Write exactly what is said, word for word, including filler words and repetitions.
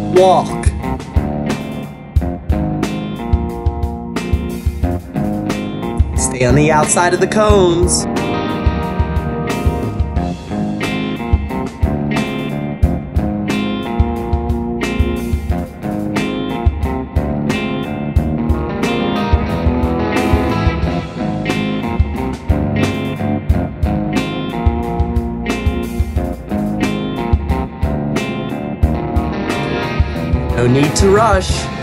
walk. Stay on the outside of the cones. No need to rush.